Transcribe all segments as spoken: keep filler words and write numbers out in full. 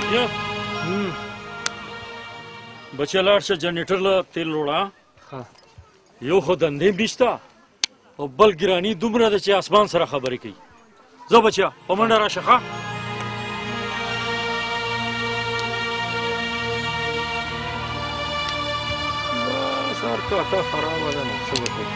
بچه لاړ شه جنریټر له تیل وړه یو خو دندې بیشته او بل ګراني دومره ده چې اسمان سره خبرې کوي ځه بچیا په منډه راشه ښه بس هر کاټه خرابه ده نو څه به کوي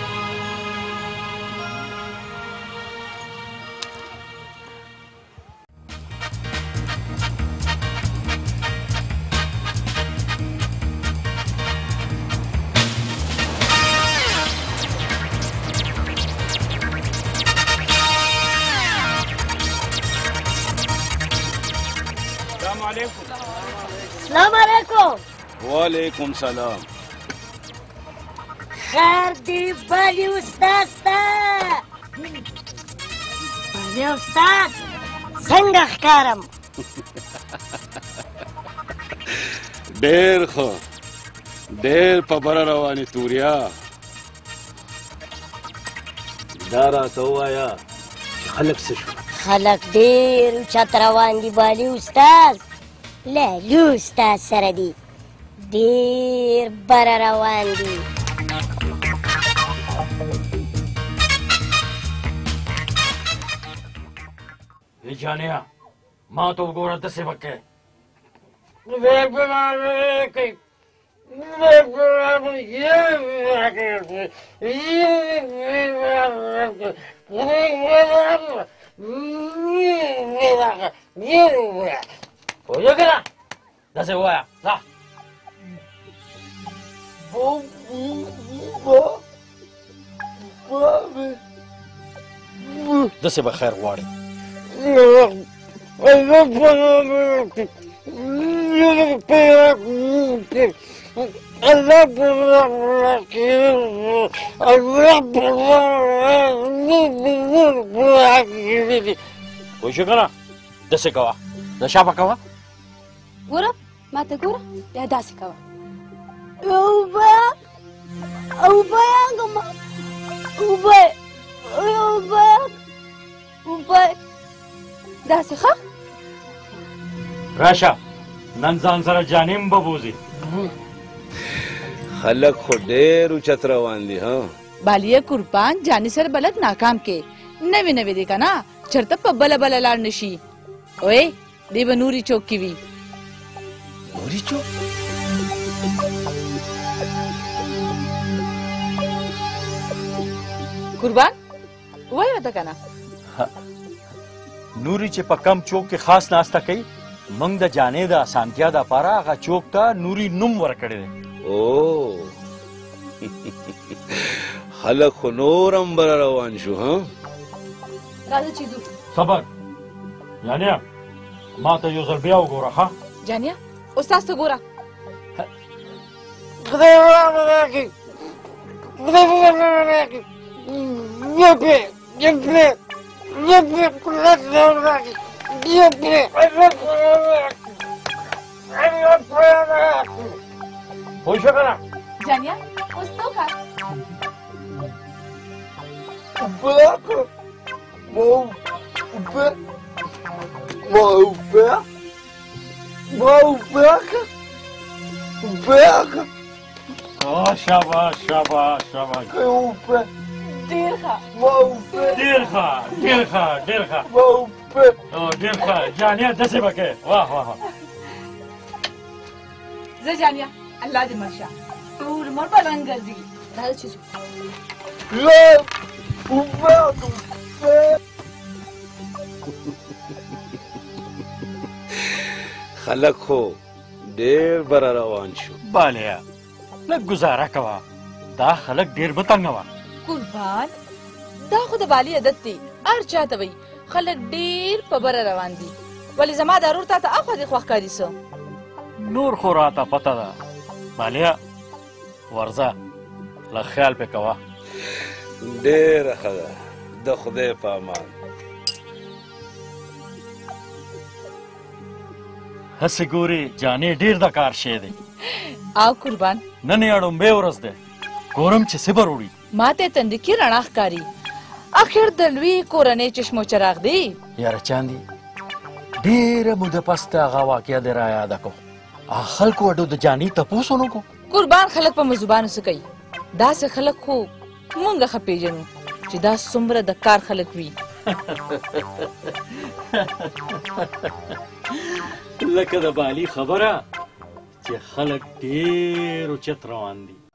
السلام علیکم. وعلیکم سلام. خیر دی بالی استاد ته. بالی استاد څنګه ښکارم؟ ډېر ښه ډېر په بره روانې توریا. دا راته ووایه چې خلک څه شو؟ خلک ډېر اوچت روان دي بالی استاد. لالو استاد سره دي ډېر بره روان دي. ای جانیا ما ته وګوره داسې به کوې پوهېږې که نه داسې ووایه ځه داسې به خیر غواړې پوه شو که نه داسې کوه د شا به کوه ګوره ما ته ګوره یا داسې کوه اوبه اوبه یانګم اوبه اوبه اوبه داسې ښه راشه نن ځان سره جانیم به بوځي خلک خو ډېر اوچت روان دي ها بالیه قربان جاني سره بلد ناکام کې نوې نوې دی که نه چېرته په بله بله لاړ نه شي اوې دی به نوري چوک کې وي نوري چوک قربان وایې ورته که نه نوري چې په کم چوک کې خاص ناسته کوي موږ د جانې د اسانتیا دپاره هغه چوک ته نوري نوم ورکړی دی او خلک خو نور هم بره روان شو ها راځه چې ځو صبر جانیا ما ته یو ځل بیا وګوره ښه جانیا استاد ته ګوره خدای راکړي خدای راکړي یپې یپې یپې خدای راکړي یپې پوه شو که نه جانیا اوس تو که اوبه ما اوبه ما اوبه ما اوبه اوبه شاباش شاباش شاباش اوبه ډېر ښه ما اوبه ډېر ښه ډېر ښه ډېر ښه ما اوبه ډېر ښه جانیا داسې به کوې واه واه زه جانیا الله دې مرشه ټول عمر به رنګ ګرځي راځه چې ځو لا اوبه اوبه خلک خو ډېر بره روان شو بالیا لږ ګزاره کوه دا خلک ډېر به تنګوه قربان دا خو د بالي عادت دی هر چا ته وایي خلک ډېر په بره روان دي ولې زما دا ورور تا ته اخوا دې خوښ ښکاري څه نور خو راته پته ده بالیا ورځه لږ خیال پې کوه ډېره ښه ده د خدای په امان هسې ګورې جانې ډېر د کار شی دی او قربان نن یې اړومبی ورځ دی ګورم چې صبر وړي ما ته تندې کې رڼا ښکاري اخر د لوی کورنۍ چشمو چراغ دی یاره چاندي ډېره موده پس ته هغه واقعه دې را یاده کړو هغه خلکو اډو د جاني تپوس ونه کړو قربان خلک په مزوبانو څه کوي داسې خلک خو مونږ ښه پېژنو چې دا څومره د کار خلک وي لکه د بالي خبره چې خلک ډېر اوچت روان دي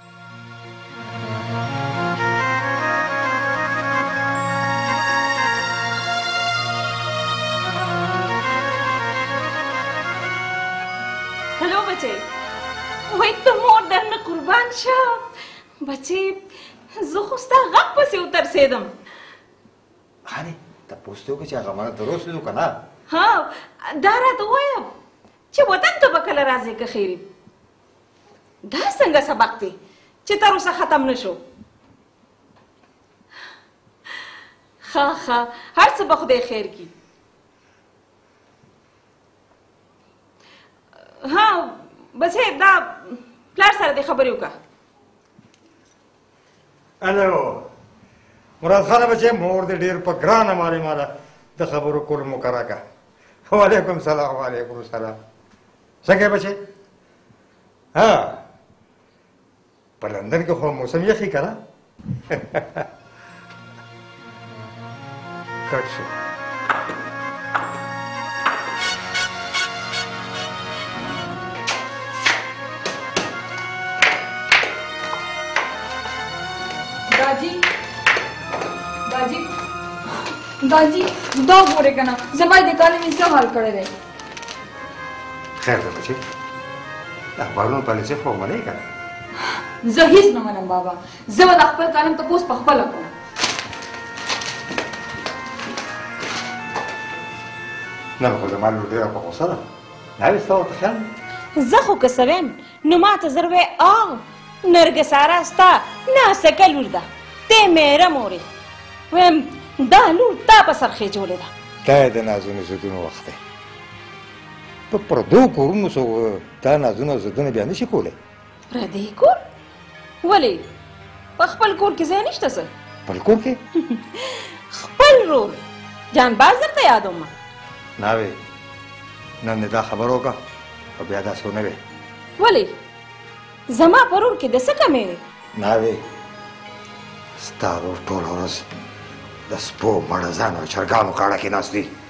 هلو بچې وای ته مور درنه قربان شه بچې زه خو ستا غږ پسې وترسېدم هاني تپوس دې وکړه چې هغه مانه تر اوسه که نه ها دا راته ووایه چې وطن ته به کله راځې که خیري دا څنګه سبق دی چې تر اوسه ختم نه شو ښه ښه هر څه به خدای خیر کړي ها بچې دا پلار سره دې خبرې وکړه الو مراد خانه بچې مور دې ډېر په ګرانه مالې ماله د خبرو کولو مقرره کړه وعلیکم سلام وعلیکم سلام څنګه بچې ها په لندن کې خو موسم یخي که نه کټ شو दादी दादी दादी دا ګوره کنه زما د کالې مې څه حال کړی دی خیر ده بچې اخبارونو پالیسي خو منې که نه زه هیڅ نه منم بابا زه به د خپل کالم تپوس په خپله کوم نن خو زما لور ډېره په غوسه ده ناوې ستا ورته خیال زه خو که څه ویم نو ماته زر وی آو نرګساره ستا ناسکه لور ده ته میره مورې ویم دا لور تا په سر خېجولې ده دا یې د نازونو زدونو وخت دی په پردو کورونو سو دا نازونه او زدونه بیا نشي کولی پردی کور ولې په خپل کور کې ځای نشته څه خپل کور کې خپل رور جانباز درته یادوم ناوې نن دې دا خبر وکړه او بیا داسې ونه وې ولې زما په رور کې د څه کمې وې ناوې ستا ورور ټوله ورځ د سپو مړه ځان او چرګانو غاړه کې ناست دی